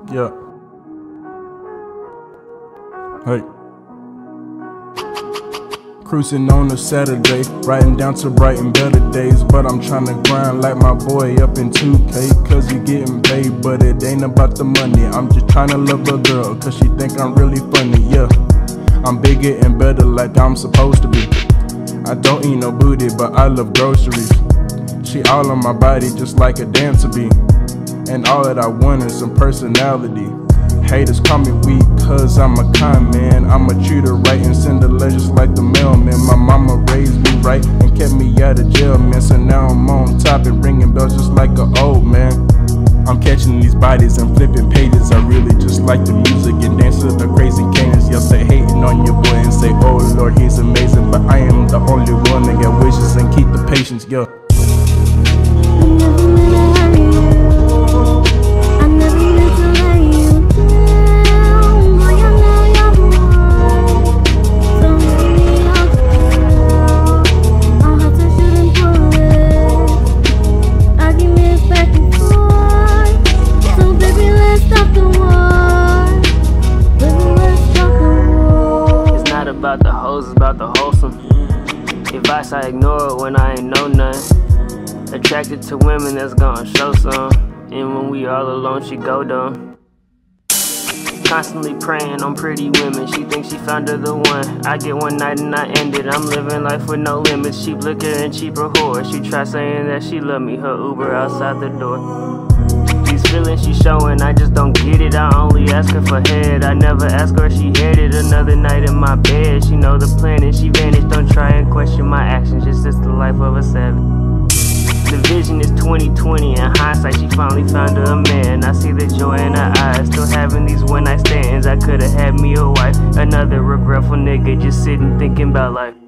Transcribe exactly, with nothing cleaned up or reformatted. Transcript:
Yeah. Hey. Cruising on a Saturday, riding down to brighten better days. But I'm tryna grind like my boy up in two K, cause he getting paid, but it ain't about the money. I'm just tryna love a girl, cause she think I'm really funny, yeah. I'm bigger and better like I'm supposed to be. I don't eat no booty, but I love groceries. She all on my body just like a dancer bee. And all that I want is some personality. Haters call me weak cause I'm a kind man. I'ma treat her right and send her letters like the mailman. My mama raised me right and kept me out of jail, man. So now I'm on top and ringing bells just like an old man. I'm catching these bodies and flipping pages. I really just like the music and dance to the crazy cadence. Y'all say hating on your boy and say, oh Lord, he's amazing. But I am the only one that got wishes and keep the patience, yo. About the hoes, it's about the wholesome. Advice I ignore it when I ain't know nothing. Attracted to women that's gonna show some. And when we all alone, she go dumb. Constantly praying on pretty women. She thinks she found her the one. I get one night and I end it. I'm living life with no limits. Cheap liquor and cheaper whore. She try saying that she love me. Her Uber outside the door. These feelings she showing, I just don't get it. I only ask her for head. I never ask her if she headed. Another night in my bed. She know the plan and she vanished. Don't try and question my actions. Just it's the life of a savage. The vision is twenty twenty. In hindsight, she finally found her a man. I see the joy in her eyes. Still having these one night stands. I could've had me a wife. Another regretful nigga just sitting thinking about life.